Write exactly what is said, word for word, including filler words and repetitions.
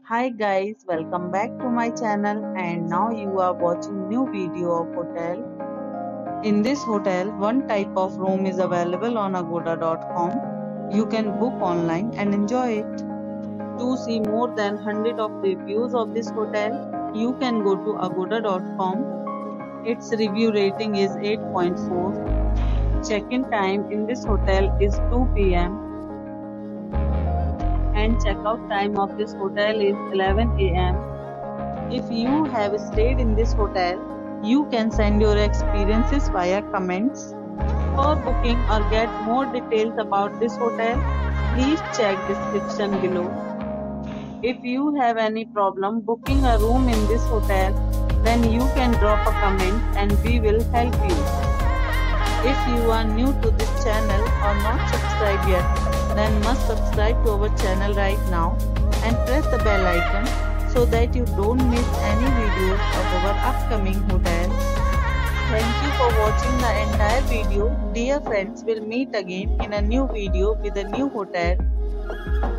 Hi guys, welcome back to my channel and now you are watching new video of hotel. In this hotel, one type of room is available on agoda dot com. You can book online and enjoy it. To see more than one hundred of reviews of this hotel, you can go to agoda dot com. Its review rating is eight point four. Check-in time in this hotel is two p m and check-out time of this hotel is eleven a m If you have stayed in this hotel, you can send your experiences via comments. For booking or get more details about this hotel, please check description below. If you have any problem booking a room in this hotel, then you can drop a comment and we will help you. If you are new to this channel or not subscribed yet, then must subscribe to our channel right now and press the bell icon so that you don't miss any videos of our upcoming hotel. Thank you for watching the entire video. Dear friends, we'll meet again in a new video with a new hotel.